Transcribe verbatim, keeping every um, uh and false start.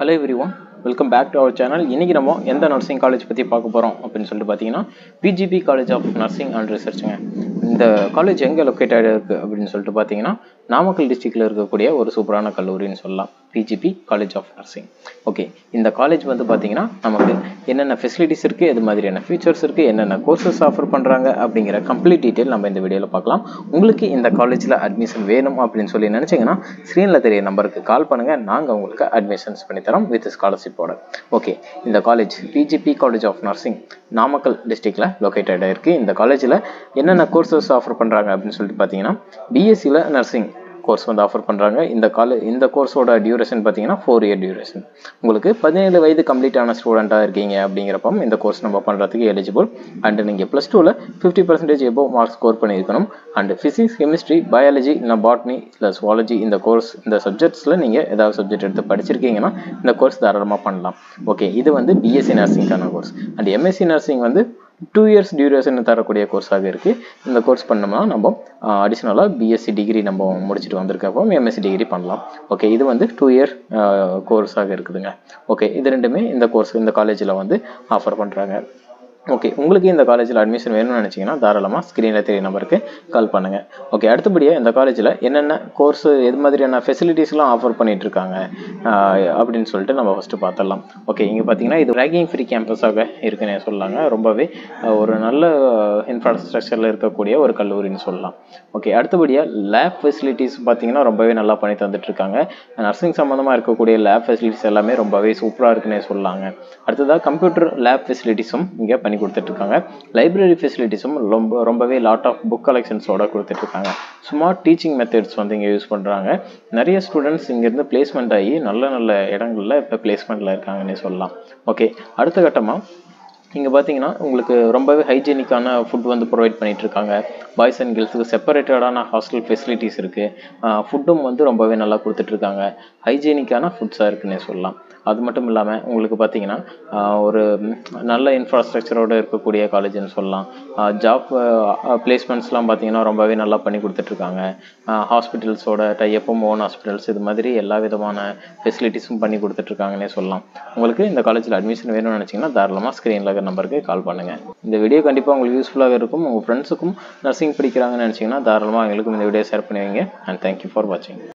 Hello everyone, welcome back to our channel. இன்னைக்கு நம்ம எந்த நர்சிங் காலேஜ் பத்தி பார்க்க போறோம் அப்படினு சொல்லிட்டு பாத்தீங்கன்னா P G P College of Nursing and Researchங்க. இந்த காலேஜ் எங்க லொகேட்டட் இருக்கு அப்படினு சொல்லிட்டு பாத்தீங்கன்னா நாமக்கல் டிஸ்ட்ரிக்ட்ல இருக்கக்கூடிய ஒரு சூப்பரான கல்லூரின்னு சொல்லலாம். P G P College of Nursing. Okay, இந்த காலேஜ் வந்து பாத்தீங்கன்னா நமக்கு என்னென்ன ஃபெசிலிட்டிஸ் இருக்கு, எது மாதிரியான ஃபீச்சர்ஸ் இருக்கு, என்னென்ன கோர்சஸ் ஆஃபர் பண்றாங்க அப்படிங்கிற கம்ப்ளீட் டீடைல் நம்ம இந்த வீடியோல பார்க்கலாம். உங்களுக்கு இந்த காலேஜ்ல அட்மிஷன் வேணும் அப்படின்னு சொல்லி நினைச்சீங்கன்னா ஸ்கிரீன்ல தெரிய நம்பருக்கு கால் பண்ணுங்க. நாங்க உங்களுக்கு அட்மிஷன்ஸ் பண்ணி தரோம் வித் ஸ்காலர்ஷிப்போட. ஓகே, இந்த college P G P College of Nursing Namakkal டிஸ்ட்ரிக்ட்ல லொகேட்டட் இருக்கு. இந்த காலேஜ்ல என்னென்ன கோர்சஸ் ஆஃபர் பண்றாங்க அப்படின்னு சொல்லிட்டு பாத்தீங்கன்னா B S c ல நர்சிங் கோர்ஸ் வந்து ஆஃபர் பண்றாங்க. இந்த காலேஜ் இந்த கோர்ஸோட டியூரேஷன் பாத்தீங்கன்னா ஃபோர் இயர் டியூரேஷன். உங்களுக்கு பதினேழு வயது கம்ப்ளீட் ஆன ஸ்டூடெண்டா இருக்கீங்க அப்படிங்கிறப்ப இந்த கோர்ஸ் நம்ம பண்றதுக்கு எலிஜிபிள். அண்ட் நீங்க பிளஸ் டூல fifty percentage above mark score பண்ணியிருக்கணும். அண்ட் பிசிக்ஸ், கெமிஸ்ட்ரி, பயாலஜி, இல்லை பாட்னி இல்லை சுவாலஜி இந்த கோர்ஸ் இந்த சப்ஜெக்ட்ஸ்ல நீங்க ஏதாவது சப்ஜெக்ட் எடுத்து படிச்சிருக்கீங்கன்னா இந்த கோர்ஸ் தாராளமா பண்ணலாம். ஓகே, இது வந்து B S c நர்சிங்கான course. And M S c nursing வந்து டூ இயர்ஸ் டியூரேஷன் தரக்கூடிய கோர்ஸாக இருக்கு. இந்த கோர்ஸ் பண்ணோம்னா நம்ம அடிஷனலா B S c டிகிரி நம்ம முடிச்சுட்டு வந்திருக்கப்போ M S c டிகிரி பண்ணலாம். ஓகே, இது வந்து டூ இயர் கோர்ஸாக இருக்குதுங்க. ஓகே, இது ரெண்டுமே இந்த கோர்ஸ் இந்த காலேஜில் வந்து ஆஃபர் பண்றாங்க. ஓகே, உங்களுக்கு இந்த காலேஜில் அட்மிஷன் வேணும்னு நினச்சிங்கன்னா தாராளமாக ஸ்க்ரீனில் தெரிய நம்பருக்கு கால் பண்ணுங்கள். ஓகே, அடுத்தபடியாக இந்த காலேஜில் என்னென்ன கோர்ஸ் எது மாதிரியான ஃபெசிலிட்டிஸ்லாம் ஆஃபர் பண்ணிட்டு இருக்காங்க அப்படின்னு சொல்லிட்டு நம்ம ஃபஸ்ட்டு பார்த்துடலாம். ஓகே, இங்கே பார்த்தீங்கன்னா இது ரேகிங் ஃப்ரீ கேம்பஸாக இருக்குன்னு சொல்லலாங்க. ரொம்பவே ஒரு நல்ல இன்ஃப்ராஸ்ட்ரக்சரில் இருக்கக்கூடிய ஒரு கல்லூரின்னு சொல்லலாம். ஓகே, அடுத்தபடியாக லேப் ஃபெசிலிட்டிஸ் பார்த்தீங்கன்னா ரொம்பவே நல்லா பண்ணி தந்துட்டுருக்காங்க. நர்சிங் சம்மந்தமாக இருக்கக்கூடிய லேப் ஃபெசிலிட்டிஸ் எல்லாமே ரொம்பவே சூப்பராக இருக்குன்னே சொல்லலாங்க. அடுத்ததாக கம்ப்யூட்டர் லேப் ஃபெசிலிட்டிஸும் இங்கே பண்ணி கொடுத்துட்டு இருக்காங்க. லைப்ரரி ஃபெசிலிட்டிஸும் ரொம்ப ரொம்பவே லாட் ஆஃப் புக் கலெக்ஷன்ஸோட கொடுத்துட்டு இருக்காங்க. ஸ்மார்ட் டீச்சிங் மெத்தட்ஸ் வந்து இங்கே யூஸ் பண்ணுறாங்க. நிறைய ஸ்டூடெண்ட்ஸ் இங்கேருந்து பிளேஸ்மெண்ட் ஆகி நல்ல நல்ல இடங்களில் இப்போ பிளேஸ்மெண்ட்டில் இருக்காங்கன்னே சொல்லலாம். ஓகே, அடுத்த கட்டமாக இங்கே பார்த்தீங்கன்னா உங்களுக்கு ரொம்பவே ஹைஜீனிக்கான ஃபுட் வந்து ப்ரொவைட் பண்ணிட்டு இருக்காங்க. பாய்ஸ் அண்ட் கேர்ள்ஸுக்கு செப்பரேட்டடான ஹாஸ்டல் ஃபெசிலிட்டிஸ் இருக்குது. ஃபுட்டும் வந்து ரொம்பவே நல்லா கொடுத்துட்ருக்காங்க. ஹைஜீனிக்கான ஃபுட்ஸாக இருக்குன்னே சொல்லலாம். அது மட்டும் இல்லாமல் உங்களுக்கு பார்த்தீங்கன்னா ஒரு நல்ல இன்ஃப்ராஸ்ட்ரக்சரோடு இருக்கக்கூடிய காலேஜ்னு சொல்லலாம். ஜாப் பிளேஸ்மெண்ட்ஸ்லாம் பார்த்தீங்கன்னா ரொம்பவே நல்லா பண்ணி கொடுத்துட்ருக்காங்க. ஹாஸ்பிட்டல்ஸோட டையப்பும் ஓன் ஹாஸ்பிட்டல்ஸ் இது மாதிரி எல்லா விதமான ஃபெசிலிட்டிஸும் பண்ணி கொடுத்துட்ருக்காங்கன்னே சொல்லலாம். உங்களுக்கு இந்த காலேஜில் அட்மிஷன் வேணும்னு நினச்சிங்கன்னா தாராளமாக ஸ்க்ரீனில் நம்பருக்கு கால் பண்ணுங்கள். இந்த வீடியோ கண்டிப்பாக உங்களுக்கு யூஸ்ஃபுல்லாக இருக்கும். உங்கள் ஃப்ரெண்ட்ஸுக்கும் நர்சிங் படிக்கிறாங்கன்னு நினச்சிங்கன்னா தாராளமாக எங்களுக்கும் இந்த வீடியோ ஷேர் பண்ணுவீங்க. அண்ட் தேங்க்யூ ஃபார் வாட்சிங்.